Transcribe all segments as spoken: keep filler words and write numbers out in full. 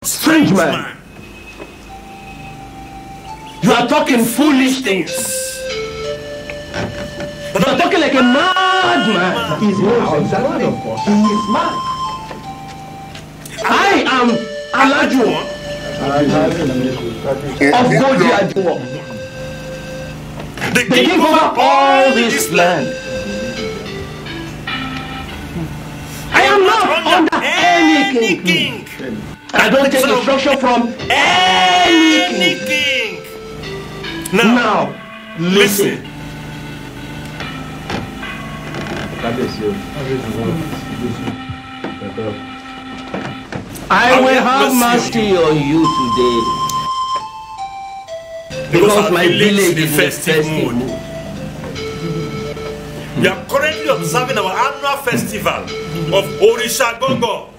Strange man. You are talking foolish things. You are talking like a madman. He's mad. Exactly. He is mad. I am Alajuwon of Godiajuwon, the king over all this land. I am not under any king. I don't take instruction from any king. Now, listen. I will have mercy on you today, because my village is in festive mood. We are currently observing our annual festival of Orisha Gongo.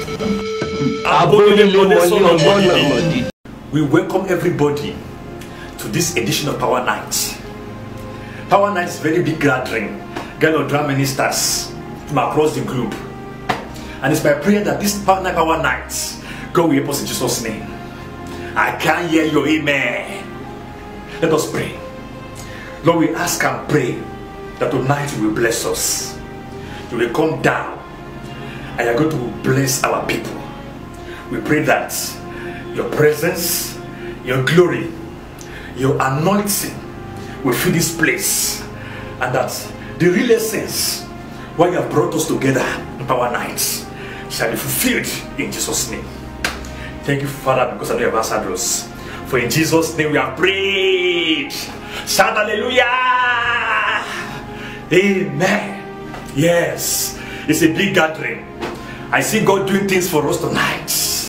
We welcome everybody to this edition of Power Night. Power Night is a very big gathering, gathering of drum ministers from across the globe. And it's my prayer that this Power Night, Power Night, God will help us in Jesus' name. I can't hear your amen. Let us pray. Lord, we ask and pray that tonight you will bless us. You will come down and you're going to bless our people. We pray that your presence, your glory, your anointing will fill this place, and that the real essence why you have brought us together in Power Nights shall be fulfilled in Jesus' name. Thank you, Father, because I know you have answered us. For in Jesus' name we are prayed. Shout hallelujah! Amen. Yes, it's a big gathering. I see God doing things for us tonight.